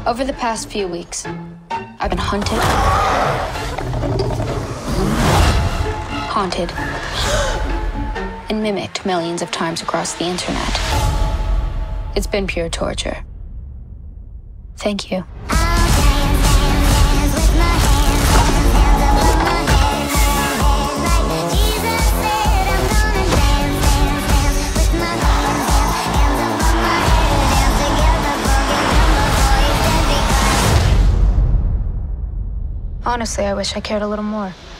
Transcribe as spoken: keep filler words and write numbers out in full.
Over the past few weeks, I've been hunted, haunted, and mimicked millions of times across the internet. It's been pure torture. Thank you. Honestly, I wish I cared a little more.